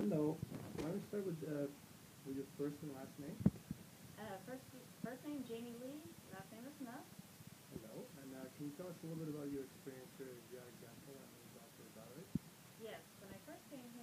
Hello. Why don't we start with your first and last name? First name Jamie Lee, last name is Smith. Hello. And can you tell us a little bit about your experience here at Adriatic Dental and the doctor about it? Yes, when I first came